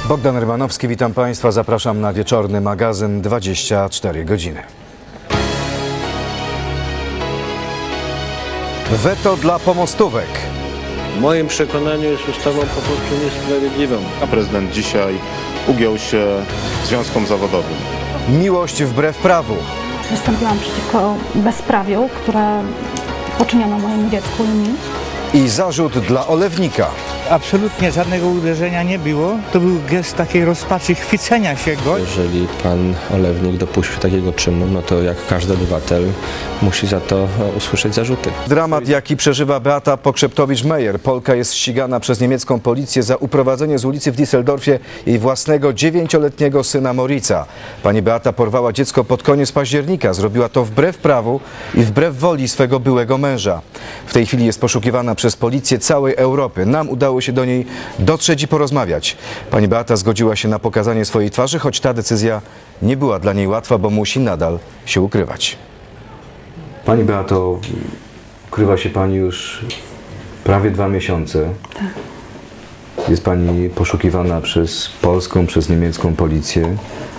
Bogdan Rymanowski, witam Państwa. Zapraszam na wieczorny magazyn 24 godziny. Weto dla pomostówek. W moim przekonaniu jest ustawą po prostu niesprawiedliwą. A prezydent dzisiaj ugiął się związkom zawodowym. Miłość wbrew prawu. Wystąpiłam przeciwko bezprawiu, które poczyniono mojemu dziecku i mi. I zarzut dla olewnika. Absolutnie żadnego uderzenia nie było. To był gest takiej rozpaczy, chwycenia się go. Jeżeli pan Olewnik dopuścił takiego czynu, no to jak każdy obywatel musi za to usłyszeć zarzuty. Dramat, jaki przeżywa Beata Pokrzeptowicz-Meyer. Polka jest ścigana przez niemiecką policję za uprowadzenie z ulicy w Düsseldorfie jej własnego 9-letniego syna Moritza. Pani Beata porwała dziecko pod koniec października. Zrobiła to wbrew prawu i wbrew woli swego byłego męża. W tej chwili jest poszukiwana przez policję całej Europy. Nam udało się do niej dotrzeć i porozmawiać. Pani Beata zgodziła się na pokazanie swojej twarzy, choć ta decyzja nie była dla niej łatwa, bo musi nadal się ukrywać. Pani Beato, ukrywa się Pani już prawie 2 miesiące. Tak. Jest Pani poszukiwana przez polską, przez niemiecką policję.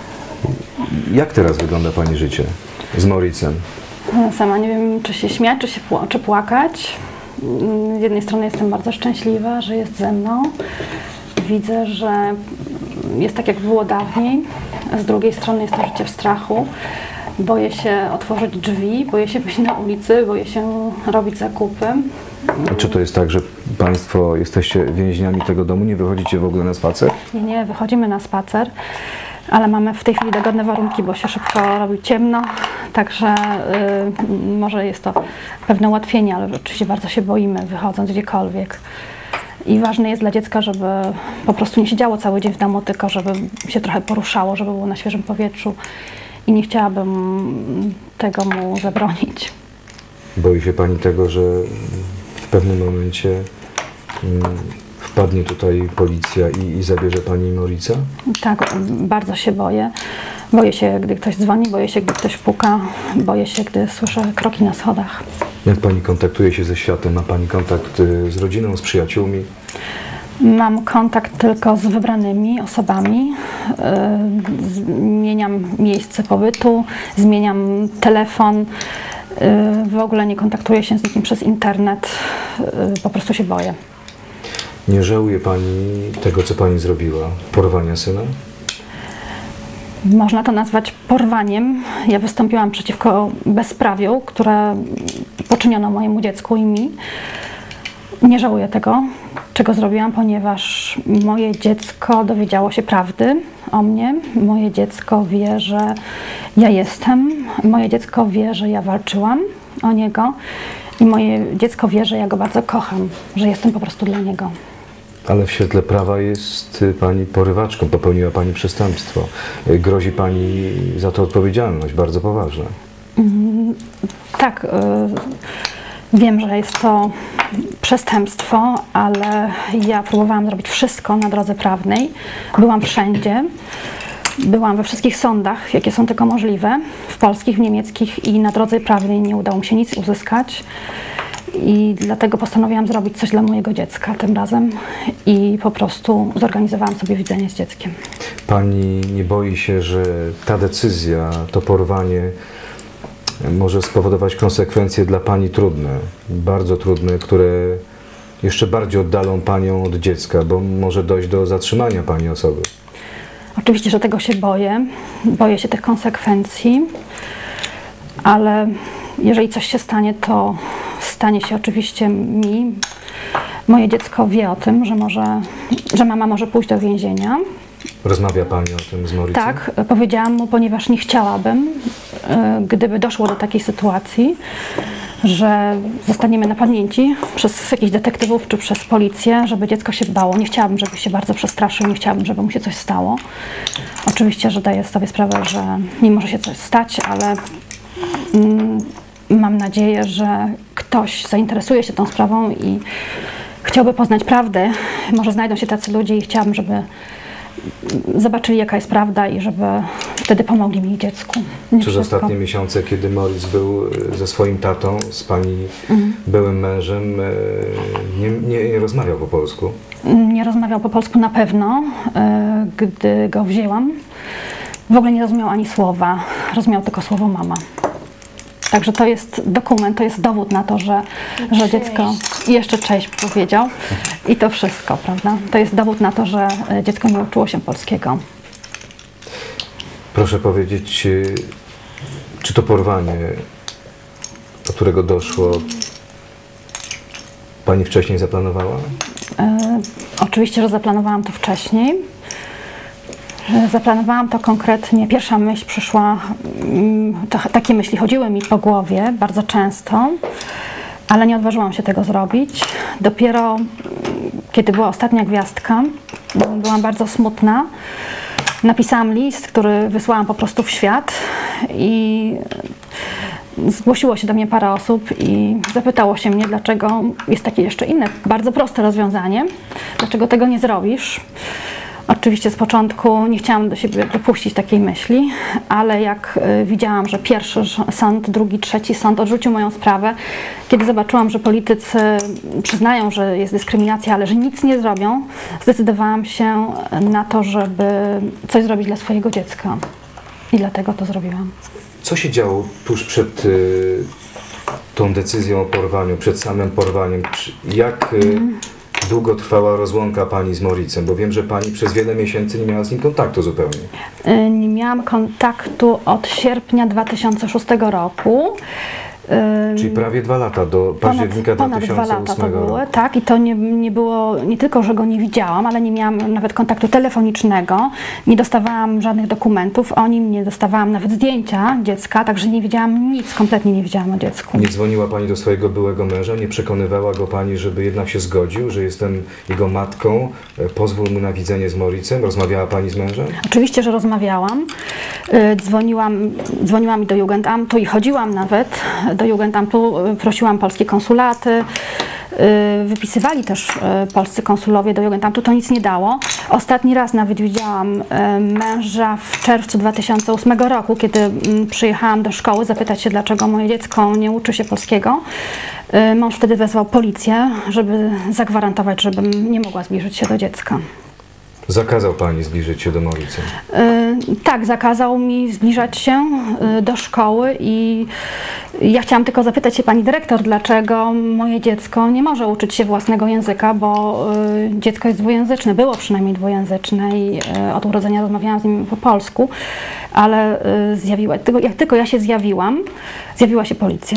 Jak teraz wygląda Pani życie z Moritzem? Sama nie wiem, czy się śmiać, czy płakać. Z jednej strony jestem bardzo szczęśliwa, że jest ze mną. Widzę, że jest tak, jak było dawniej. Z drugiej strony jest to życie w strachu. Boję się otworzyć drzwi, boję się wyjść na ulicy, boję się robić zakupy. A czy to jest tak, że Państwo jesteście więźniami tego domu, nie wychodzicie w ogóle na spacer? Nie, wychodzimy na spacer, ale mamy w tej chwili dogodne warunki, bo się szybko robi ciemno, także może jest to pewne ułatwienie, ale oczywiście bardzo się boimy, wychodząc gdziekolwiek. I ważne jest dla dziecka, żeby po prostu nie siedziało cały dzień w domu, tylko żeby się trochę poruszało, żeby było na świeżym powietrzu i nie chciałabym tego mu zabronić. Boi się Pani tego, że w pewnym momencie wpadnie tutaj policja i zabierze Pani Moritza? Tak, bardzo się boję. Boję się, gdy ktoś dzwoni, boję się, gdy ktoś puka, boję się, gdy słyszę kroki na schodach. Jak Pani kontaktuje się ze światem? Ma Pani kontakt z rodziną, z przyjaciółmi? Mam kontakt tylko z wybranymi osobami. Zmieniam miejsce pobytu, zmieniam telefon. W ogóle nie kontaktuję się z nikim przez internet. Po prostu się boję. Nie żałuje Pani tego, co Pani zrobiła? Porwania syna? Można to nazwać porwaniem. Ja wystąpiłam przeciwko bezprawiu, które poczyniono mojemu dziecku i mi. Nie żałuję tego, czego zrobiłam, ponieważ moje dziecko dowiedziało się prawdy o mnie. Moje dziecko wie, że ja jestem. Moje dziecko wie, że ja walczyłam o niego. I moje dziecko wie, że ja go bardzo kocham, że jestem po prostu dla niego. Ale w świetle prawa jest Pani porywaczką, popełniła Pani przestępstwo. Grozi Pani za to odpowiedzialność, bardzo poważna. Tak, wiem, że jest to przestępstwo, ale ja próbowałam zrobić wszystko na drodze prawnej. Byłam wszędzie. Byłam we wszystkich sądach, jakie są tylko możliwe, w polskich, w niemieckich i na drodze prawnej nie udało mi się nic uzyskać. I dlatego postanowiłam zrobić coś dla mojego dziecka tym razem i po prostu zorganizowałam sobie widzenie z dzieckiem. Pani nie boi się, że ta decyzja, to porwanie może spowodować konsekwencje dla Pani trudne, bardzo trudne, które jeszcze bardziej oddalą Panią od dziecka, bo może dojść do zatrzymania Pani osoby? Oczywiście, że tego się boję. Boję się tych konsekwencji, ale jeżeli coś się stanie, to stanie się oczywiście mi. Moje dziecko wie o tym, że mama może pójść do więzienia. Rozmawia Pani o tym z Moritzem? Tak, powiedziałam mu, ponieważ nie chciałabym, gdyby doszło do takiej sytuacji, że zostaniemy napadnięci przez jakichś detektywów czy przez policję, żeby dziecko się bało. Nie chciałabym, żeby się bardzo przestraszył, nie chciałabym, żeby mu się coś stało. Oczywiście, że daję sobie sprawę, że nie może się coś stać, ale mam nadzieję, że ktoś zainteresuje się tą sprawą i chciałby poznać prawdę. Może znajdą się tacy ludzie i chciałabym, żeby zobaczyli, jaka jest prawda i żeby wtedy pomogli mi dziecku. Nie Przez wszystko. ostatnie miesiące, kiedy Moritz był ze swoim tatą, z pani byłym mężem, nie rozmawiał po polsku? Nie rozmawiał po polsku na pewno, gdy go wzięłam. W ogóle nie rozumiał ani słowa, rozumiał tylko słowo mama. Także to jest dokument, to jest dowód na to, że dziecko i jeszcze cześć powiedział i to wszystko, prawda? To jest dowód na to, że dziecko nie uczyło się polskiego. Proszę powiedzieć, czy to porwanie, do którego doszło, pani wcześniej zaplanowała? Oczywiście, że zaplanowałam to wcześniej. Zaplanowałam to konkretnie. Pierwsza myśl przyszła, takie myśli chodziły mi po głowie bardzo często, ale nie odważyłam się tego zrobić. Dopiero kiedy była ostatnia gwiazdka, byłam bardzo smutna. Napisałam list, który wysłałam po prostu w świat i zgłosiło się do mnie parę osób i zapytało się mnie, dlaczego jest takie jeszcze inne, bardzo proste rozwiązanie, dlaczego tego nie zrobisz. Oczywiście z początku nie chciałam do siebie dopuścić takiej myśli, ale jak widziałam, że pierwszy sąd, drugi, trzeci sąd odrzucił moją sprawę, kiedy zobaczyłam, że politycy przyznają, że jest dyskryminacja, ale że nic nie zrobią, zdecydowałam się na to, żeby coś zrobić dla swojego dziecka. I dlatego to zrobiłam. Co się działo tuż przed tą decyzją o porwaniu, przed samym porwaniem? Jak długo trwała rozłąka pani z Moritzem? Bo wiem, że pani przez wiele miesięcy nie miała z nim kontaktu zupełnie. Nie miałam kontaktu od sierpnia 2006 roku. Czyli prawie 2 lata, do października Ponad 2 lata 2008 to roku. były, tak, i to nie było, nie tylko, że go nie widziałam, ale nie miałam nawet kontaktu telefonicznego, nie dostawałam żadnych dokumentów o nim, nie dostawałam nawet zdjęcia dziecka, także nie wiedziałam nic, kompletnie nie wiedziałam o dziecku. Nie dzwoniła pani do swojego byłego męża, nie przekonywała go pani, żeby jednak się zgodził, że jestem jego matką, pozwól mu na widzenie z Moritzem? Rozmawiała pani z mężem? Oczywiście, że rozmawiałam, dzwoniłam do Jugendamtu i chodziłam nawet do Jugendamtu, prosiłam polskie konsulaty, wypisywali też polscy konsulowie do Jugendamtu, to nic nie dało. Ostatni raz nawet widziałam męża w czerwcu 2008 roku, kiedy przyjechałam do szkoły zapytać się, dlaczego moje dziecko nie uczy się polskiego. Mąż wtedy wezwał policję, żeby zagwarantować, żebym nie mogła zbliżyć się do dziecka. Zakazał pani zbliżyć się do Moritza? Tak, zakazał mi zbliżać się do szkoły i ja chciałam tylko zapytać się pani dyrektor, dlaczego moje dziecko nie może uczyć się własnego języka, bo dziecko jest dwujęzyczne, było przynajmniej dwujęzyczne i od urodzenia rozmawiałam z nim po polsku, ale jak tylko ja się zjawiła się policja.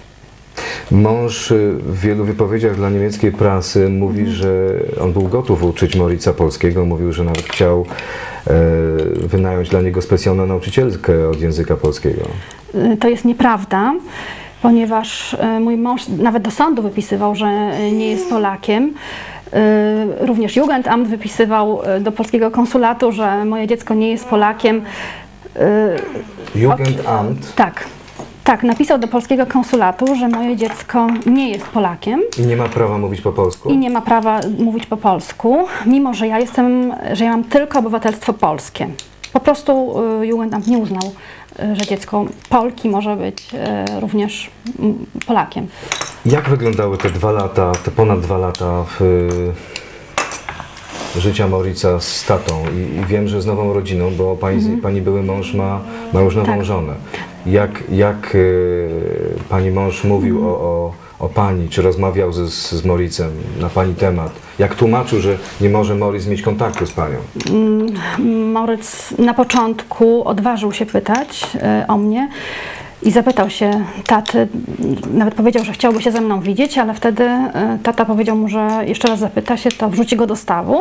Mąż w wielu wypowiedziach dla niemieckiej prasy mówi, że on był gotów uczyć Moritza polskiego. Mówił, że nawet chciał wynająć dla niego specjalną nauczycielkę od języka polskiego. To jest nieprawda, ponieważ mój mąż nawet do sądu wypisywał, że nie jest Polakiem. Również Jugendamt wypisywał do polskiego konsulatu, że moje dziecko nie jest Polakiem. Jugendamt? Tak, napisał do polskiego konsulatu, że moje dziecko nie jest Polakiem. I nie ma prawa mówić po polsku? I nie ma prawa mówić po polsku, mimo że ja mam tylko obywatelstwo polskie. Po prostu Jugendamt nie uznał, że dziecko Polki może być również Polakiem. Jak wyglądały te 2 lata, te ponad 2 lata życia Moritza z tatą? I wiem, że z nową rodziną, bo pani były mąż ma już nową żonę. Jak pani mąż mówił o pani, czy rozmawiał z Moritzem na pani temat? Jak tłumaczył, że nie może Moritz mieć kontaktu z panią? Moritz na początku odważył się pytać o mnie i zapytał się taty, nawet powiedział, że chciałby się ze mną widzieć, ale wtedy tata powiedział mu, że jeszcze raz zapyta się, to wrzuci go do stawu.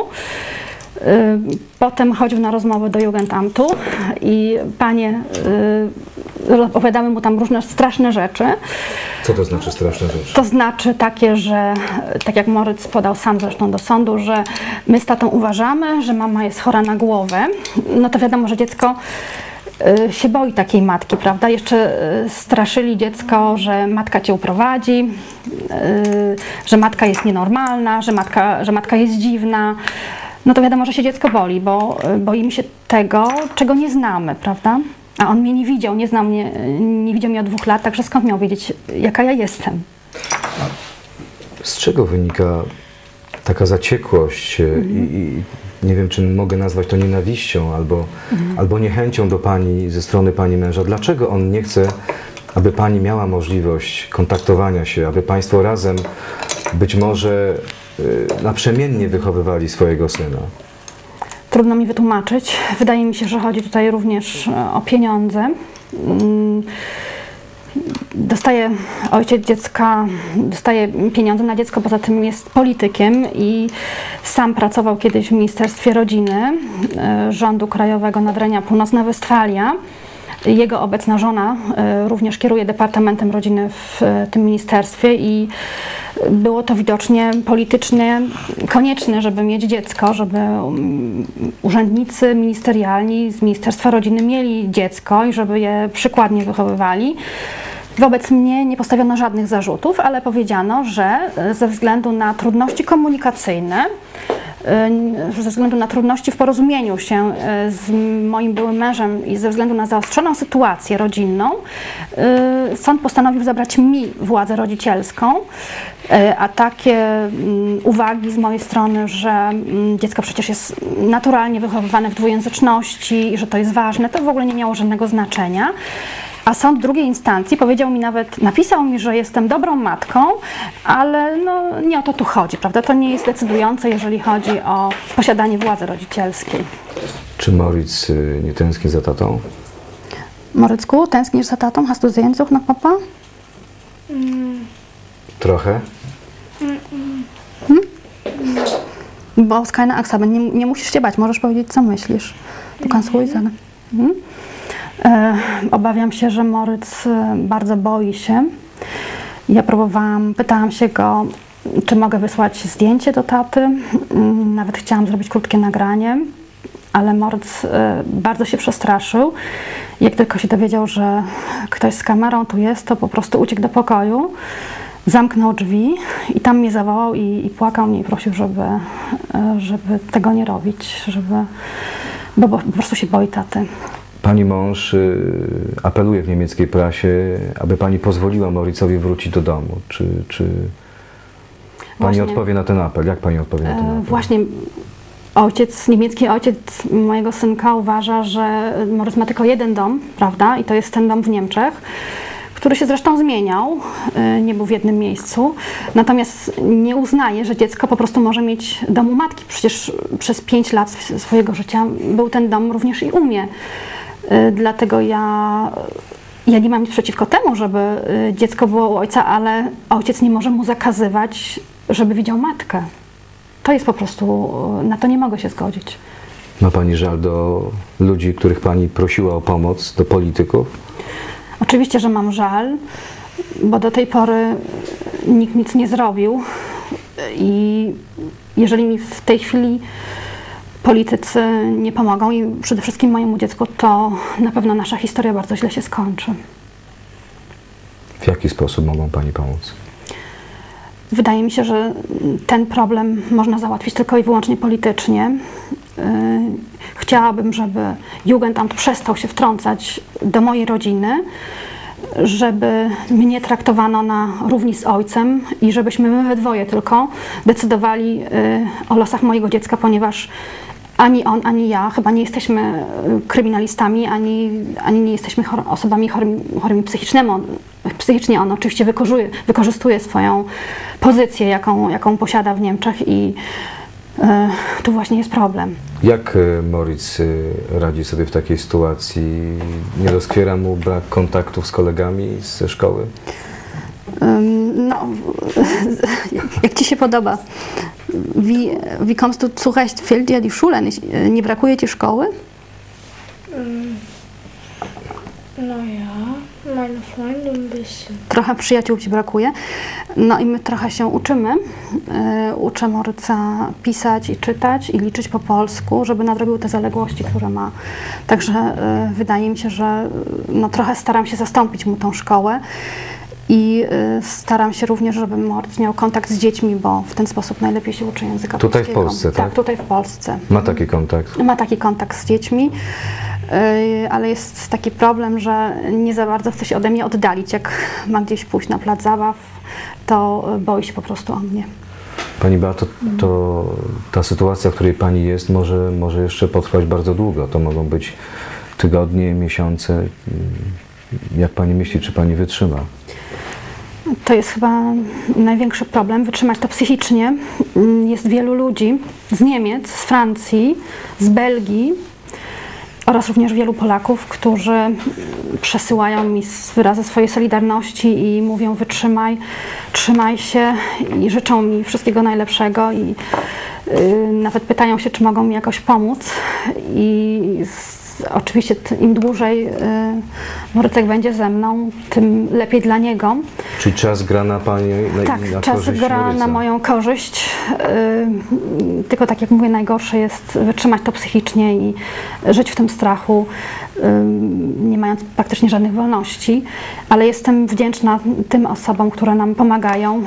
Potem chodził na rozmowę do Jugendamtu i panie opowiadały mu tam różne straszne rzeczy. Co to znaczy straszne rzeczy? To znaczy takie, że tak jak Moritz podał sam zresztą do sądu, że my z tatą uważamy, że mama jest chora na głowę. No to wiadomo, że dziecko się boi takiej matki, prawda? Jeszcze straszyli dziecko, że matka cię uprowadzi, że matka jest nienormalna, że matka jest dziwna. no to wiadomo, że się dziecko boli, bo boimy się tego, czego nie znamy, prawda? A on mnie nie widział, nie znał mnie, nie widział mnie od 2 lat, także skąd miał wiedzieć, jaka ja jestem? Z czego wynika taka zaciekłość i nie wiem, czy mogę nazwać to nienawiścią albo niechęcią do pani ze strony pani męża? Dlaczego on nie chce, aby pani miała możliwość kontaktowania się, aby państwo razem być może naprzemiennie wychowywali swojego syna? Trudno mi wytłumaczyć. Wydaje mi się, że chodzi tutaj również o pieniądze. Ojciec dziecka dostaje pieniądze na dziecko, poza tym jest politykiem i sam pracował kiedyś w Ministerstwie Rodziny Rządu Krajowego Nadrenia Północna Westfalia. Jego obecna żona również kieruje Departamentem Rodziny w tym ministerstwie i było to widocznie politycznie konieczne, żeby mieć dziecko, żeby urzędnicy ministerialni z Ministerstwa Rodziny mieli dziecko i żeby je przykładnie wychowywali. Wobec mnie nie postawiono żadnych zarzutów, ale powiedziano, że ze względu na trudności komunikacyjne, ze względu na trudności w porozumieniu się z moim byłym mężem i ze względu na zaostrzoną sytuację rodzinną, sąd postanowił zabrać mi władzę rodzicielską, a takie uwagi z mojej strony, że dziecko przecież jest naturalnie wychowywane w dwujęzyczności i że to jest ważne, to w ogóle nie miało żadnego znaczenia. A sąd drugiej instancji powiedział mi napisał mi, że jestem dobrą matką, ale no, nie o to tu chodzi, prawda? To nie jest decydujące, jeżeli chodzi o posiadanie władzy rodzicielskiej. Czy Moritz nie tęskni za tatą? Morycku, tęsknisz za tatą? Hast du Sehnsucht nach Papa? Trochę? Bo keine Angst haben. Nie musisz się bać, możesz powiedzieć, co myślisz. Du kannst ruhig sein. Obawiam się, że Moritz bardzo boi się. Ja pytałam się go, czy mogę wysłać zdjęcie do taty. Nawet chciałam zrobić krótkie nagranie, ale Moritz bardzo się przestraszył. Jak tylko się dowiedział, że ktoś z kamerą tu jest, to po prostu uciekł do pokoju, zamknął drzwi i tam mnie zawołał i płakał mnie i prosił, żeby tego nie robić, bo po prostu się boi taty. Pani mąż apeluje w niemieckiej prasie, aby pani pozwoliła Moritzowi wrócić do domu. Czy pani Właśnie. odpowie na ten apel? Jak pani odpowie na ten apel? Właśnie niemiecki ojciec mojego synka uważa, że Moritz ma tylko jeden dom, prawda? I to jest ten dom w Niemczech, który się zresztą zmieniał, nie był w jednym miejscu. Natomiast nie uznaje, że dziecko po prostu może mieć dom u matki. Przecież przez 5 lat swojego życia był ten dom również i u mnie. Dlatego ja nie mam nic przeciwko temu, żeby dziecko było u ojca, ale ojciec nie może mu zakazywać, żeby widział matkę. To jest po prostu, na to nie mogę się zgodzić. Ma pani żal do ludzi, których pani prosiła o pomoc, do polityków? Oczywiście, że mam żal, bo do tej pory nikt nic nie zrobił i jeżeli mi w tej chwili politycy nie pomogą i przede wszystkim mojemu dziecku, to na pewno nasza historia bardzo źle się skończy. W jaki sposób mogą pani pomóc? Wydaje mi się, że ten problem można załatwić tylko i wyłącznie politycznie. Chciałabym, żeby Jugendamt przestał się wtrącać do mojej rodziny, żeby mnie traktowano na równi z ojcem i żebyśmy my we dwoje tylko decydowali o losach mojego dziecka, ponieważ ani on, ani ja chyba nie jesteśmy kryminalistami, ani nie jesteśmy osobami chorymi psychicznie. On oczywiście wykorzystuje swoją pozycję, jaką posiada w Niemczech i tu właśnie jest problem. Jak Moritz radzi sobie w takiej sytuacji? Nie doskwiera mu brak kontaktów z kolegami ze szkoły? No, jak Ci się podoba? Wie kommst du zurecht? Fehlt dir die Schule nicht? Nie brakuje Ci szkoły? No ja, meine Freunde ein bisschen. Trochę przyjaciół Ci brakuje. No i my trochę się uczymy. Uczę Moryca pisać i czytać i liczyć po polsku, żeby nadrobił te zaległości, które ma. Także wydaje mi się, że no, trochę staram się zastąpić mu tą szkołę. I staram się również, żeby Moritz miał kontakt z dziećmi, bo w ten sposób najlepiej się uczy języka Tutaj w polskiego. Polsce, tak? Tak, tutaj w Polsce. Ma taki kontakt? Ma taki kontakt z dziećmi, ale jest taki problem, że nie za bardzo chce się ode mnie oddalić. Jak ma gdzieś pójść na plac zabaw, to boi się po prostu o mnie. Pani Beato, to ta sytuacja, w której Pani jest, może jeszcze potrwać bardzo długo. To mogą być tygodnie, miesiące. Jak Pani myśli, czy Pani wytrzyma? To jest chyba największy problem, wytrzymać to psychicznie. Jest wielu ludzi z Niemiec, z Francji, z Belgii oraz również wielu Polaków, którzy przesyłają mi wyrazy swojej solidarności i mówią: wytrzymaj, trzymaj się, i życzą mi wszystkiego najlepszego i nawet pytają się, czy mogą mi jakoś pomóc. I oczywiście im dłużej Morycek będzie ze mną, tym lepiej dla niego. Czyli czas gra na Pani Tak, na czas korzyść gra Moryca. na moją korzyść, tylko tak jak mówię, najgorsze jest wytrzymać to psychicznie i żyć w tym strachu, nie mając praktycznie żadnych wolności, ale jestem wdzięczna tym osobom, które nam pomagają,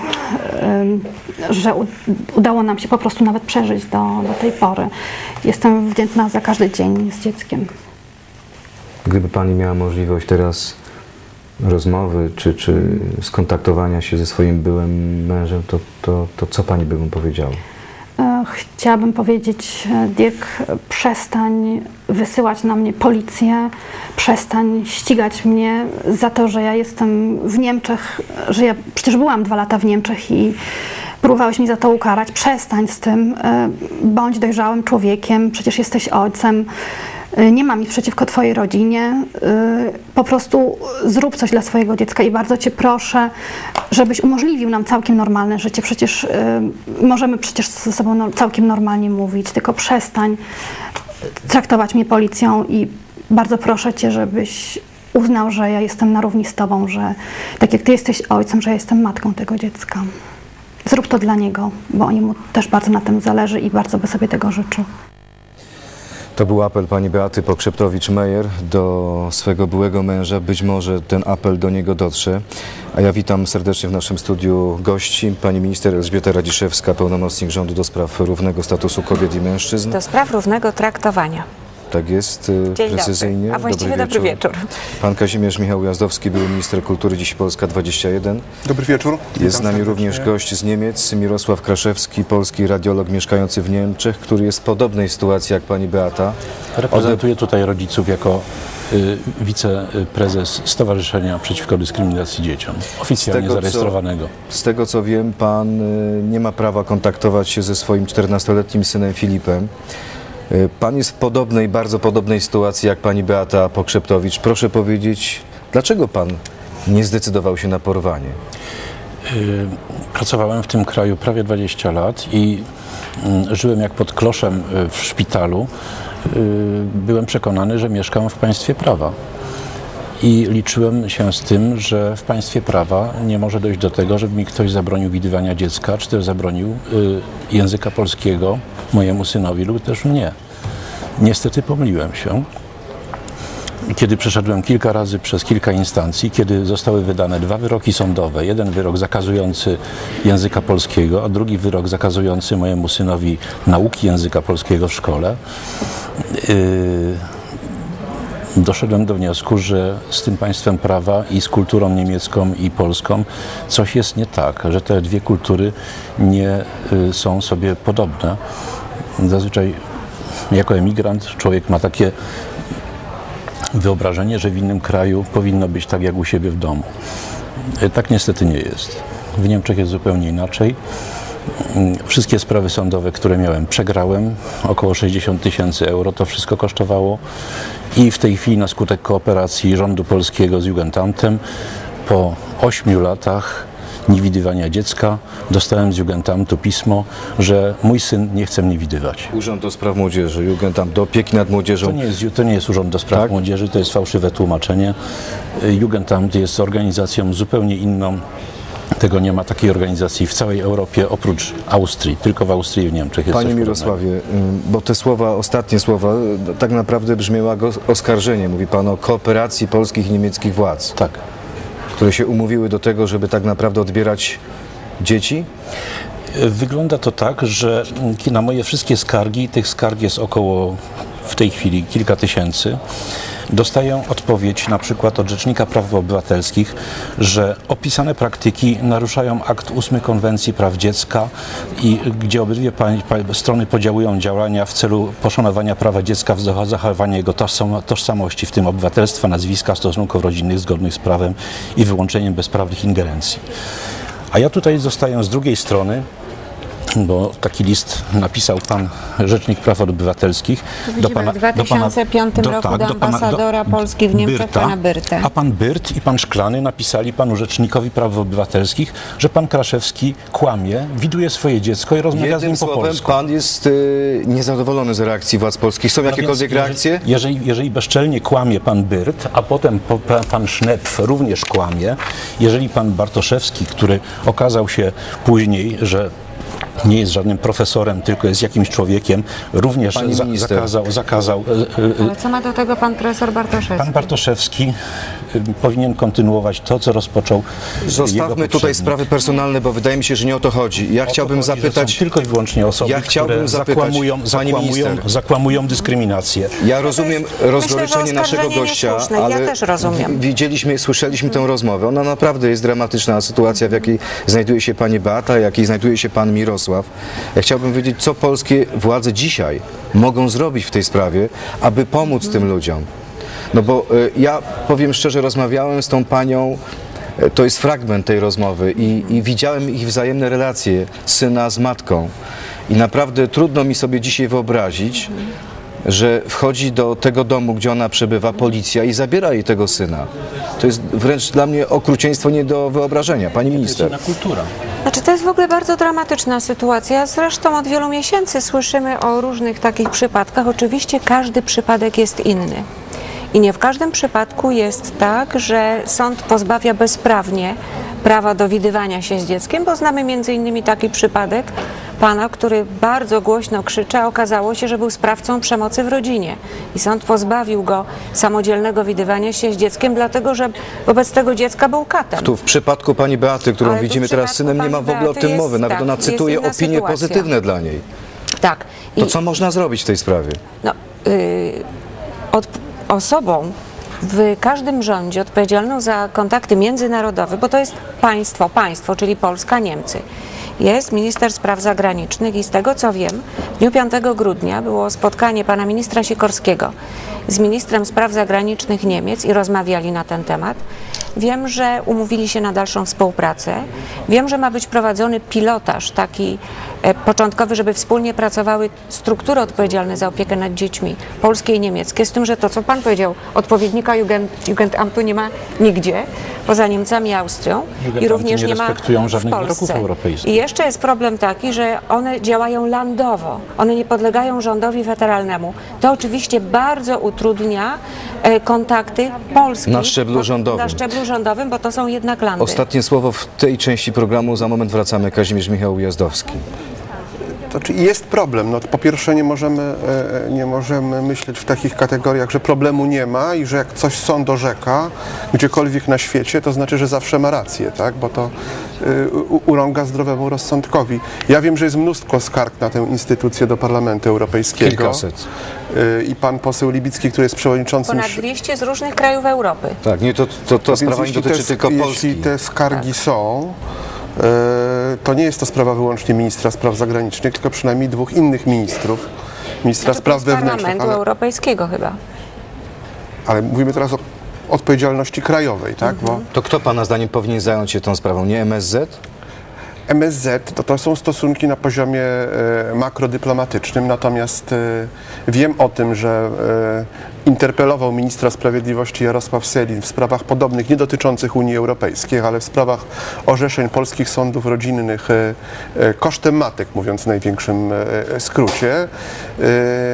że udało nam się po prostu nawet przeżyć do tej pory. Jestem wdzięczna za każdy dzień z dzieckiem. Gdyby Pani miała możliwość teraz rozmowy, czy skontaktowania się ze swoim byłym mężem, to co Pani by mu powiedziała? Chciałabym powiedzieć: Dirk, przestań wysyłać na mnie policję, przestań ścigać mnie za to, że ja jestem w Niemczech, że ja przecież byłam 2 lata w Niemczech i próbowałeś mi za to ukarać. Przestań z tym, bądź dojrzałym człowiekiem, przecież jesteś ojcem. Nie mam nic przeciwko Twojej rodzinie, po prostu zrób coś dla swojego dziecka i bardzo Cię proszę, żebyś umożliwił nam całkiem normalne życie. Przecież możemy ze sobą całkiem normalnie mówić, tylko przestań traktować mnie policją i bardzo proszę Cię, żebyś uznał, że ja jestem na równi z Tobą, że tak jak Ty jesteś ojcem, że ja jestem matką tego dziecka. Zrób to dla niego, bo mu też bardzo na tym zależy i bardzo by sobie tego życzył. To był apel Pani Beaty Pokrzeptowicz-Meyer do swego byłego męża. Być może ten apel do niego dotrze. A ja witam serdecznie w naszym studiu gości. Pani minister Elżbieta Radziszewska, pełnomocnik rządu do spraw równego statusu kobiet i mężczyzn. Do spraw równego traktowania. Tak jest, Dzień precyzyjnie. dobry, a właściwie dobry wieczór. Pan Kazimierz Michał Ujazdowski, były minister kultury, dziś Polska 21. Dobry wieczór. Jest z nami również gość z Niemiec, Mirosław Kraszewski, polski radiolog mieszkający w Niemczech, który jest w podobnej sytuacji jak pani Beata. Reprezentuję tutaj rodziców jako wiceprezes Stowarzyszenia Przeciwko Dyskryminacji Dzieciom, oficjalnie zarejestrowanego. Z tego co wiem, pan nie ma prawa kontaktować się ze swoim 14-letnim synem Filipem. Pan jest w podobnej, bardzo podobnej sytuacji jak pani Beata Pokrzeptowicz. Proszę powiedzieć, dlaczego pan nie zdecydował się na porwanie? Pracowałem w tym kraju prawie 20 lat i żyłem jak pod kloszem w szpitalu. Byłem przekonany, że mieszkam w państwie prawa. I liczyłem się z tym, że w państwie prawa nie może dojść do tego, żeby mi ktoś zabronił widywania dziecka, czy też zabronił języka polskiego mojemu synowi lub też mnie. Niestety pomyliłem się. Kiedy przeszedłem kilka razy przez kilka instancji, kiedy zostały wydane 2 wyroki sądowe, jeden wyrok zakazujący języka polskiego, a drugi wyrok zakazujący mojemu synowi nauki języka polskiego w szkole, doszedłem do wniosku, że z tym państwem prawa i z kulturą niemiecką i polską coś jest nie tak, że te dwie kultury nie są sobie podobne. Zazwyczaj jako emigrant człowiek ma takie wyobrażenie, że w innym kraju powinno być tak jak u siebie w domu. Tak niestety nie jest. W Niemczech jest zupełnie inaczej. Wszystkie sprawy sądowe, które miałem, przegrałem. Około 60 000 euro to wszystko kosztowało. I w tej chwili na skutek kooperacji rządu polskiego z Jugendamtem po 8 latach niewidywania dziecka dostałem z Jugendamtu pismo, że mój syn nie chce mnie widywać. Urząd do Spraw Młodzieży, Jugendamt do opieki nad młodzieżą. To nie jest Urząd do Spraw Tak? Młodzieży, to jest fałszywe tłumaczenie. Jugendamt jest organizacją zupełnie inną. Tego nie ma takiej organizacji w całej Europie, oprócz Austrii. Tylko w Austrii i w Niemczech jest. Panie Mirosławie, bo te słowa, ostatnie słowa, tak naprawdę brzmiały jak oskarżenie. Mówi pan o kooperacji polskich i niemieckich władz. Tak. które się umówiły do tego, żeby tak naprawdę odbierać dzieci? Wygląda to tak, że na moje wszystkie skargi, tych skarg jest około w tej chwili kilka tysięcy, dostaję odpowiedź na przykład od Rzecznika Praw Obywatelskich, że opisane praktyki naruszają akt 8 Konwencji Praw Dziecka i gdzie obydwie strony podziałują działania w celu poszanowania prawa dziecka, w zachowanie jego tożsamości, w tym obywatelstwa, nazwiska, stosunków rodzinnych zgodnych z prawem i wyłączeniem bezprawnych ingerencji. A ja tutaj zostaję z drugiej strony, bo taki list napisał pan Rzecznik Praw Obywatelskich W 2005 roku do ambasadora Polski w Niemczech, pana Byrte. A pan Byrt i pan Szklany napisali panu Rzecznikowi Praw Obywatelskich, że pan Kraszewski kłamie, widuje swoje dziecko i rozmawia z nim po polsku. Pan jest niezadowolony z reakcji władz polskich. Są jakiekolwiek reakcje? Jeżeli bezczelnie kłamie pan Byrt, a potem pan Sznepf również kłamie, jeżeli pan Bartoszewski, który okazał się później, że nie jest żadnym profesorem, tylko jest jakimś człowiekiem, również zakazał. Ale co ma do tego pan profesor Bartoszewski? Pan Bartoszewski powinien kontynuować to, co rozpoczął. Zostawmy tutaj sprawy personalne, bo wydaje mi się, że nie o to chodzi. Ja chciałbym zapytać tylko i wyłącznie osoby, które zakłamują dyskryminację. Ja rozumiem rozgoryczenie naszego gościa, ale ja też rozumiem. Słyszeliśmy tę rozmowę. Ona naprawdę jest dramatyczna, sytuacja, w jakiej znajduje się pani Beata, w jakiej znajduje się pan Mirosław. Ja chciałbym wiedzieć, co polskie władze dzisiaj mogą zrobić w tej sprawie, aby pomóc tym ludziom. No bo ja powiem szczerze, rozmawiałem z tą panią, to jest fragment tej rozmowy i widziałem ich wzajemne relacje syna z matką. I naprawdę trudno mi sobie dzisiaj wyobrazić, że wchodzi do tego domu, gdzie ona przebywa, policja i zabiera jej tego syna. To jest wręcz dla mnie okrucieństwo nie do wyobrażenia. Pani minister. To jest inna kultura. Znaczy, to jest w ogóle bardzo dramatyczna sytuacja. Zresztą od wielu miesięcy słyszymy o różnych takich przypadkach. Oczywiście każdy przypadek jest inny. I nie w każdym przypadku jest tak, że sąd pozbawia bezprawnie prawa do widywania się z dzieckiem, bo znamy między innymi taki przypadek pana, który bardzo głośno krzyczy, a okazało się, że był sprawcą przemocy w rodzinie. I sąd pozbawił go samodzielnego widywania się z dzieckiem, dlatego że wobec tego dziecka był katem. Tu w przypadku pani Beaty, którą Ale widzimy teraz z synem, nie ma w ogóle o tym mowy. Nawet ona cytuje opinie pozytywne dla niej. Tak. To co można zrobić w tej sprawie? No, osobą w każdym rządzie odpowiedzialną za kontakty międzynarodowe, bo to jest państwo, czyli Polska, Niemcy, jest minister spraw zagranicznych i z tego co wiem, w dniu 5 grudnia było spotkanie pana ministra Sikorskiego z ministrem spraw zagranicznych Niemiec i rozmawiali na ten temat. Wiem, że umówili się na dalszą współpracę. Wiem, że ma być prowadzony pilotaż taki początkowy, żeby wspólnie pracowały struktury odpowiedzialne za opiekę nad dziećmi, polskie i niemieckie, z tym, że to, co pan powiedział, odpowiednika Jugendamtu nie ma nigdzie, poza Niemcami i Austrią i również nie ma w Polsce. I jeszcze jest problem taki, że one działają landowo, one nie podlegają rządowi federalnemu. To oczywiście bardzo utrudnia kontakty Polski na szczeblu rządowym, bo to są jednak landy. Ostatnie słowo w tej części programu, za moment wracamy. Kazimierz Michał Ujazdowski. Znaczy jest problem. No, po pierwsze nie możemy myśleć w takich kategoriach, że problemu nie ma i że jak coś sąd orzeka gdziekolwiek na świecie, to znaczy, że zawsze ma rację, tak? Bo to urąga zdrowemu rozsądkowi. Ja wiem, że jest mnóstwo skarg na tę instytucję do Parlamentu Europejskiego. Kilkaset. I pan poseł Libicki, który jest przewodniczącym... Ponad 200 z różnych krajów Europy. Tak, nie, to sprawa nie dotyczy tylko Polski. Jeśli te skargi są, to nie jest to sprawa wyłącznie ministra spraw zagranicznych, tylko przynajmniej dwóch innych ministrów. Ministra spraw wewnętrznych. Parlamentu Europejskiego chyba. Ale mówimy teraz o odpowiedzialności krajowej, tak? Bo To kto pana zdaniem powinien zająć się tą sprawą? Nie MSZ? MSZ to są stosunki na poziomie makrodyplomatycznym, natomiast wiem o tym, że interpelował ministra sprawiedliwości Jarosław Sellin w sprawach podobnych, nie dotyczących Unii Europejskiej, ale w sprawach orzeczeń polskich sądów rodzinnych kosztem matek, mówiąc w największym skrócie.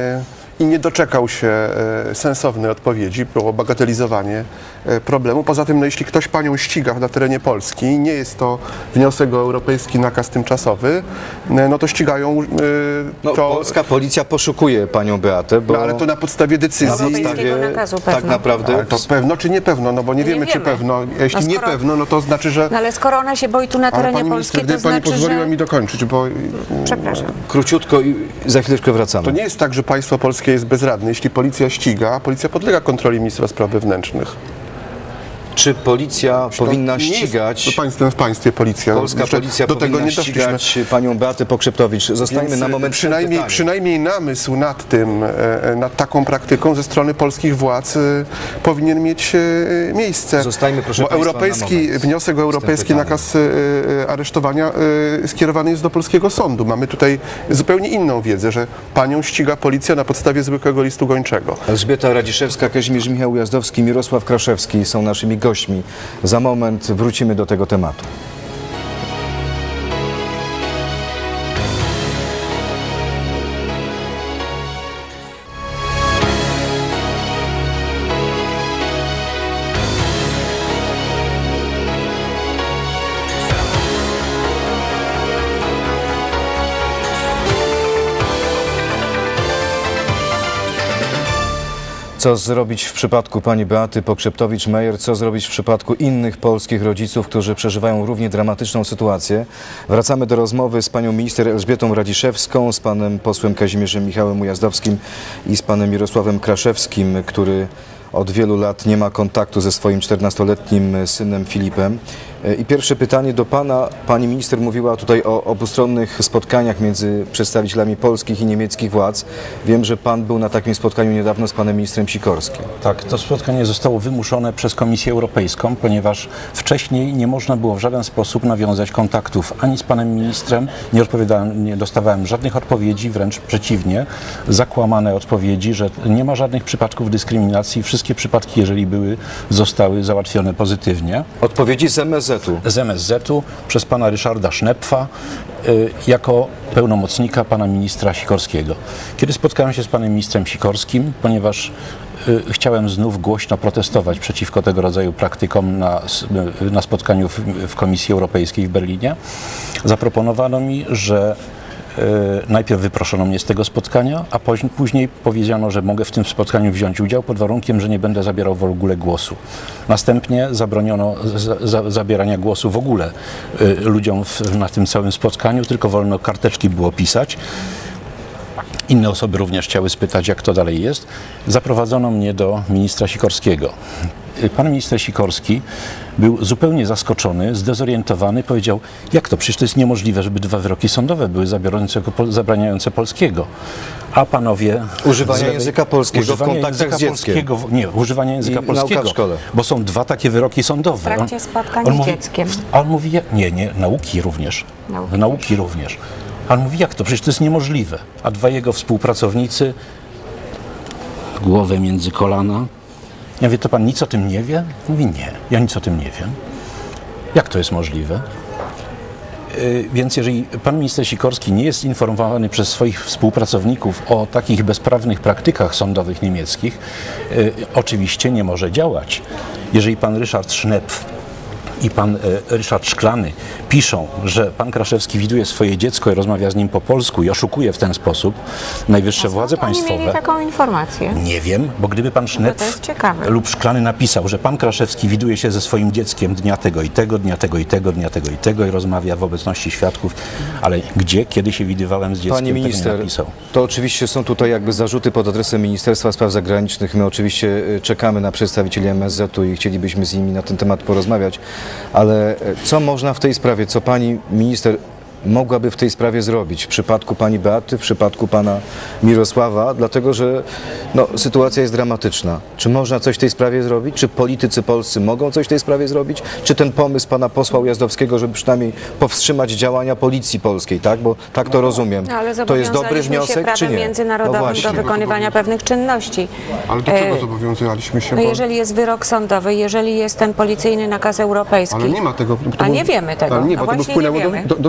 i nie doczekał się sensownej odpowiedzi, było bagatelizowanie problemu. Poza tym, no, jeśli ktoś panią ściga na terenie Polski, nie jest to wniosek o europejski nakaz tymczasowy, no to ścigają No, polska policja poszukuje panią Beatę, bo No, ale to na podstawie decyzji. Europejskiego nakazu tak pewno. naprawdę Ale to pewno czy niepewno? No bo nie wiemy, czy wiemy. pewno. Jeśli No skoro- niepewno, no to znaczy, że... No ale skoro ona się boi tu na Ale terenie pani Polski, minister, to gdyby pani znaczy, pozwoliła że... mi dokończyć, bo Przepraszam. króciutko i za chwileczkę wracamy. to nie jest tak, że państwo polskie jest bezradne. Jeśli policja ściga, policja podlega kontroli ministra spraw wewnętrznych. Czy policja powinna nie jest ścigać, państwem w państwie policja. polska Jeszcze policja do tego powinna nie doszliśmy. ścigać panią Beatę Pokrzeptowicz? Zostańmy Więc na moment przy tym pytaniu. przynajmniej namysł nad tym, nad taką praktyką ze strony polskich władz powinien mieć miejsce. Zostańmy, proszę Bo państwa, europejski na moment wniosek o europejski pytaniem. nakaz aresztowania skierowany jest do polskiego sądu. Mamy tutaj zupełnie inną wiedzę, że panią ściga policja na podstawie zwykłego listu gończego. Elżbieta Radziszewska, Kazimierz Michał Ujazdowski, Mirosław Kraszewski są naszymi gośćmi. Za moment wrócimy do tego tematu. Co zrobić w przypadku pani Beaty Pokrzeptowicz-Meyer? Co zrobić w przypadku innych polskich rodziców, którzy przeżywają równie dramatyczną sytuację? Wracamy do rozmowy z panią minister Elżbietą Radziszewską, z panem posłem Kazimierzem Michałem Ujazdowskim i z panem Mirosławem Kraszewskim, który od wielu lat nie ma kontaktu ze swoim 14-letnim synem Filipem. I pierwsze pytanie do pana. Pani minister mówiła tutaj o obustronnych spotkaniach między przedstawicielami polskich i niemieckich władz. Wiem, że pan był na takim spotkaniu niedawno z panem ministrem Sikorskim. Tak, to spotkanie zostało wymuszone przez Komisję Europejską, ponieważ wcześniej nie można było w żaden sposób nawiązać kontaktów ani z panem ministrem, nie dostawałem żadnych odpowiedzi, wręcz przeciwnie, zakłamane odpowiedzi, że nie ma żadnych przypadków dyskryminacji, wszystkie przypadki, jeżeli były, zostały załatwione pozytywnie. Odpowiedzi z MSZ-u. Z MSZ-u przez pana Ryszarda Sznepfa jako pełnomocnika pana ministra Sikorskiego. Kiedy spotkałem się z panem ministrem Sikorskim, ponieważ chciałem znów głośno protestować przeciwko tego rodzaju praktykom na spotkaniu w Komisji Europejskiej w Berlinie, zaproponowano mi, że najpierw wyproszono mnie z tego spotkania, a później powiedziano, że mogę w tym spotkaniu wziąć udział pod warunkiem, że nie będę zabierał w ogóle głosu. Następnie zabroniono zabierania głosu w ogóle ludziom na tym całym spotkaniu, tylko wolno karteczki było pisać. Inne osoby również chciały spytać, jak to dalej jest. Zaprowadzono mnie do ministra Sikorskiego. Pan minister Sikorski był zupełnie zaskoczony, zdezorientowany, powiedział, jak to, przecież to jest niemożliwe, żeby 2 wyroki sądowe były zabraniające polskiego. A panowie... Używania języka polskiego w kontaktach z dzieckiem. Używania języka polskiego, nauka w szkole. bo są 2 takie wyroki sądowe. W trakcie spotkań z dzieckiem. A on mówi, nie, nauki również. Nauki również. A on mówi, jak to, przecież to jest niemożliwe. A 2 jego współpracownicy, głowę między kolana. Ja mówię, to pan nic o tym nie wie? Mówi, nie, ja nic o tym nie wiem. Jak to jest możliwe? Więc jeżeli pan minister Sikorski nie jest informowany przez swoich współpracowników o takich bezprawnych praktykach sądowych niemieckich, oczywiście nie może działać. Jeżeli pan Ryszard Sznepf i pan Ryszard Szklany piszą, że pan Kraszewski widuje swoje dziecko i rozmawia z nim po polsku i oszukuje w ten sposób najwyższe władze państwowe. Oni mieli taką informację. Nie wiem, bo gdyby pan Sznepf lub Szklany napisał, że pan Kraszewski widuje się ze swoim dzieckiem dnia tego i tego, dnia tego i tego, dnia tego i tego i rozmawia w obecności świadków, ale gdzie, kiedy się widywałem z dzieckiem, Pani minister, tego nie napisał. to oczywiście są tutaj jakby zarzuty pod adresem Ministerstwa Spraw Zagranicznych. My oczywiście czekamy na przedstawicieli MSZ-u i chcielibyśmy z nimi na ten temat porozmawiać, ale co można w tej sprawie, co pani minister mogłaby w tej sprawie zrobić w przypadku pani Beaty, w przypadku pana Mirosława, dlatego że sytuacja jest dramatyczna. Czy można coś w tej sprawie zrobić? Czy politycy polscy mogą coś w tej sprawie zrobić? Czy ten pomysł pana posła Ujazdowskiego, żeby przynajmniej powstrzymać działania policji polskiej, tak? Bo tak to rozumiem. Ale to jest dobry wniosek, się czy nie? międzynarodowym do wykonywania pewnych czynności. Ale do czego zobowiązaliśmy się? No jeżeli jest wyrok sądowy, jeżeli jest ten policyjny nakaz europejski. Ale nie ma tego. A nie wiemy tego. Ale nie, no bo to by właśnie nie wpłynęło wiemy. do sądu.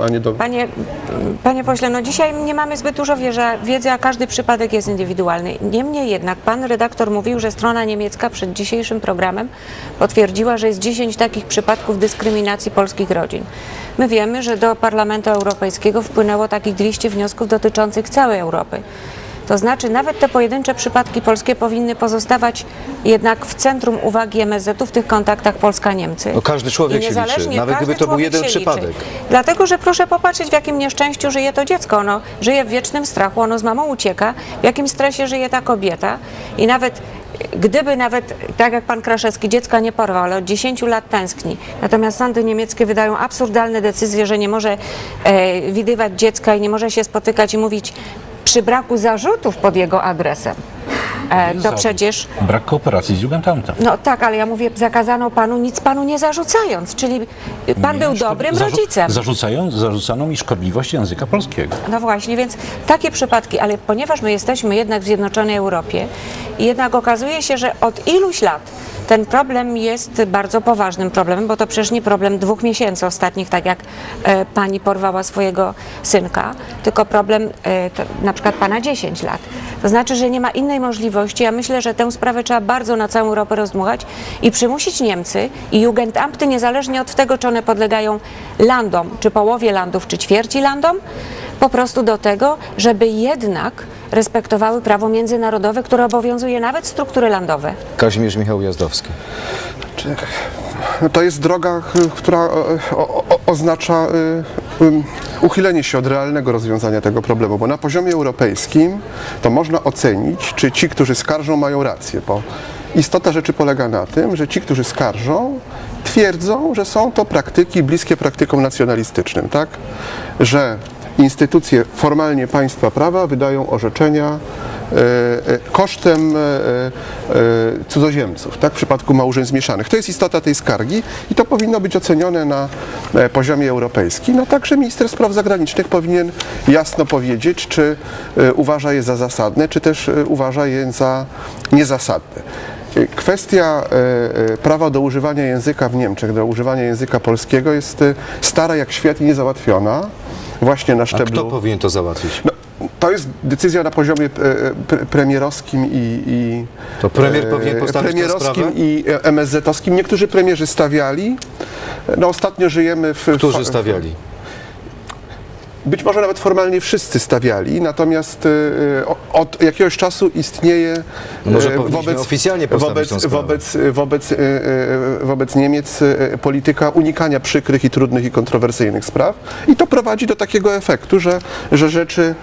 a nie do... Panie pośle, no dzisiaj nie mamy zbyt dużo wiedzy, a każdy przypadek jest indywidualny. Niemniej jednak pan redaktor mówił, że strona niemiecka przed dzisiejszym programem potwierdziła, że jest 10 takich przypadków dyskryminacji polskich rodzin. My wiemy, że do Parlamentu Europejskiego wpłynęło takich 200 wniosków dotyczących całej Europy. To znaczy nawet te pojedyncze przypadki polskie powinny pozostawać jednak w centrum uwagi MSZ-u w tych kontaktach Polska-Niemcy. No każdy człowiek się liczy, nawet gdyby to był jeden przypadek. Dlatego, że proszę popatrzeć, w jakim nieszczęściu żyje to dziecko. Ono żyje w wiecznym strachu, ono z mamą ucieka, w jakim stresie żyje ta kobieta i gdyby tak jak pan Kraszewski, dziecka nie porwał, ale od 10 lat tęskni, natomiast sądy niemieckie wydają absurdalne decyzje, że nie może widywać dziecka i nie może się spotykać i mówić przy braku zarzutów pod jego adresem. To przecież... Brak kooperacji z Jugendamtem. No tak, ale ja mówię, zakazano panu, nic panu nie zarzucając, czyli pan był dobrym rodzicem. Zarzucano mi szkodliwość języka polskiego. No właśnie, więc takie przypadki, ale ponieważ my jesteśmy jednak w Zjednoczonej Europie i jednak okazuje się, że od iluś lat ten problem jest bardzo poważnym problemem, bo to przecież nie problem 2 miesięcy ostatnich, tak jak pani porwała swojego synka, tylko problem na przykład pana 10 lat. To znaczy, że nie ma innej możliwości. Ja myślę, że tę sprawę trzeba bardzo na całą Europę rozdmuchać i przymusić Niemcy i Jugendamty, niezależnie od tego, czy one podlegają landom, czy połowie landów, czy ćwierci landom, po prostu do tego, żeby jednak respektowały prawo międzynarodowe, które obowiązuje nawet struktury landowe. Kazimierz Michał Ujazdowski. To jest droga, która oznacza uchylenie się od realnego rozwiązania tego problemu, bo na poziomie europejskim to można ocenić, czy ci, którzy skarżą, mają rację, bo istota rzeczy polega na tym, że ci, którzy skarżą, twierdzą, że są to praktyki bliskie praktykom nacjonalistycznym, tak? Że instytucje formalnie państwa prawa wydają orzeczenia kosztem cudzoziemców, tak, w przypadku małżeństw mieszanych. To jest istota tej skargi i to powinno być ocenione na poziomie europejskim. No także minister spraw zagranicznych powinien jasno powiedzieć, czy uważa je za zasadne, czy też uważa je za niezasadne. Kwestia prawa do używania języka w Niemczech, do używania języka polskiego jest stara jak świat i niezałatwiona. Właśnie na szczeblu... A kto powinien to załatwić? No, to jest decyzja na poziomie premierowskim i to premier powinien postawić tę sprawę? I MSZ-owskim. Niektórzy premierzy stawiali. No, ostatnio żyjemy w... Którzy stawiali? Być może nawet formalnie wszyscy stawiali, natomiast od jakiegoś czasu istnieje może powinniśmy oficjalnie postawić tą sprawę. Wobec Niemiec polityka unikania przykrych i trudnych i kontrowersyjnych spraw i to prowadzi do takiego efektu, że rzeczy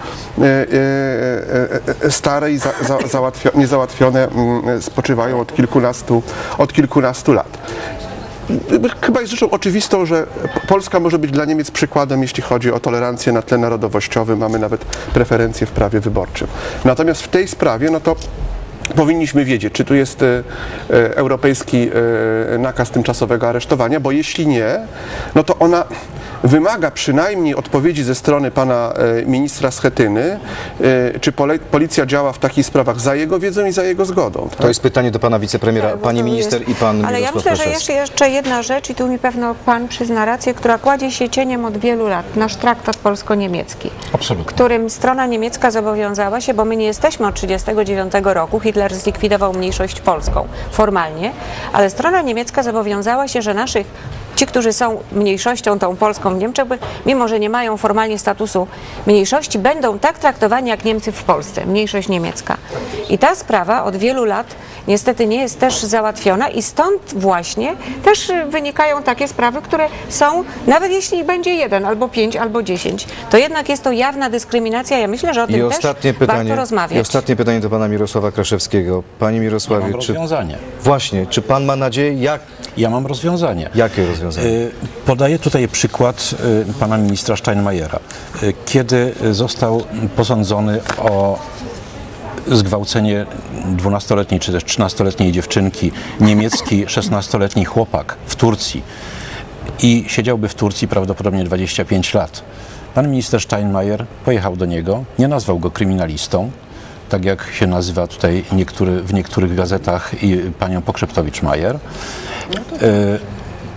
stare i niezałatwione spoczywają od kilkunastu lat. Chyba jest rzeczą oczywistą, że Polska może być dla Niemiec przykładem, jeśli chodzi o tolerancję na tle narodowościowym. Mamy nawet preferencje w prawie wyborczym. Natomiast w tej sprawie, no to powinniśmy wiedzieć, czy tu jest europejski nakaz tymczasowego aresztowania, bo jeśli nie, no to ona wymaga przynajmniej odpowiedzi ze strony pana ministra Schetyny, czy policja działa w takich sprawach za jego wiedzą i za jego zgodą. Tak? To jest pytanie do pana wicepremiera, tak, pani minister i pan Ale ja myślę, że jeszcze jedna rzecz i tu mi pewno pan przyzna rację, która kładzie się cieniem od wielu lat, nasz traktat polsko-niemiecki, którym strona niemiecka zobowiązała się, bo my nie jesteśmy od 1939 roku, Hitler zlikwidował mniejszość polską formalnie, ale strona niemiecka zobowiązała się, że ci, którzy są mniejszością tą polską w Niemczech, mimo że nie mają formalnie statusu mniejszości, będą tak traktowani jak Niemcy w Polsce, mniejszość niemiecka. I ta sprawa od wielu lat niestety nie jest też załatwiona i stąd właśnie też wynikają takie sprawy, które są, nawet jeśli będzie 1, albo 5, albo 10, to jednak jest to jawna dyskryminacja. Ja myślę, że o tym też warto rozmawiać. I ostatnie pytanie do pana Mirosława Kraszewskiego. Panie Mirosławie, ja mam rozwiązanie. Właśnie, czy pan ma nadzieję, Ja mam rozwiązanie. Jakie rozwiązanie? Podaję tutaj przykład pana ministra Steinmeiera. Kiedy został posądzony o zgwałcenie 12-letniej czy też 13-letniej dziewczynki, niemiecki 16-letni chłopak w Turcji i siedziałby w Turcji prawdopodobnie 25 lat. Pan minister Steinmeier pojechał do niego, nie nazwał go kryminalistą, tak jak się nazywa tutaj w niektórych gazetach i panią Pokrzeptowicz-Majer.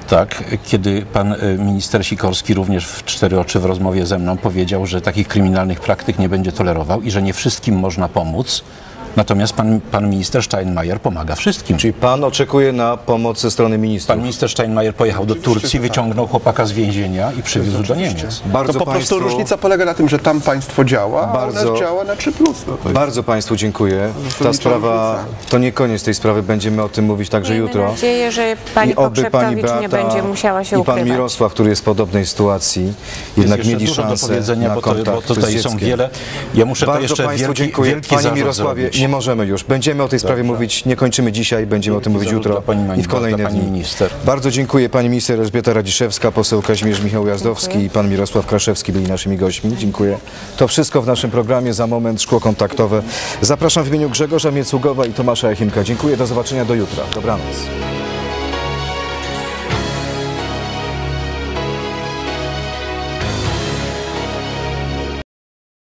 Tak, kiedy pan minister Sikorski również w 4 oczy w rozmowie ze mną powiedział, że takich kryminalnych praktyk nie będzie tolerował i że nie wszystkim można pomóc. Natomiast pan minister Steinmeier pomaga wszystkim. Czyli pan oczekuje na pomoc ze strony ministrów? Pan minister Steinmeier pojechał do Turcji, wyciągnął chłopaka z więzienia i przywiózł do Niemiec. Bardzo To po prostu państwu, różnica polega na tym, że tam państwo działa, a u nas działa na 3+. No to jest bardzo państwu dziękuję. Ta sprawa, to nie koniec tej sprawy, będziemy o tym mówić także jutro. Miejmy nadzieję, że pani I oby pani Pokrzeptowicz nie będzie musiała się i ukrywać. pan Mirosław, który jest w podobnej sytuacji, jednak Jest mieli jeszcze dużo do szansę powiedzenia, na bo kontakt tutaj z są dzieckiem. wiele. Ja muszę to Bardzo jeszcze państwu wielki, dziękuję. wielki Panie zarzut Mirosławie, zrobić. nie możemy już. Będziemy o tej sprawie mówić, nie kończymy dzisiaj, będziemy o tym mówić zarzut jutro dla pani i w kolejne dla pani dni. minister. Bardzo dziękuję. Pani minister Elżbieta Radziszewska, poseł Kazimierz Michał Jazdowski i pan Mirosław Kraszewski byli naszymi gośćmi. Dziękuję. To wszystko w naszym programie. Za moment szkło kontaktowe. Zapraszam w imieniu Grzegorza Miecugowa i Tomasza Jachimka. Dziękuję. Do zobaczenia do jutra. Dobranoc.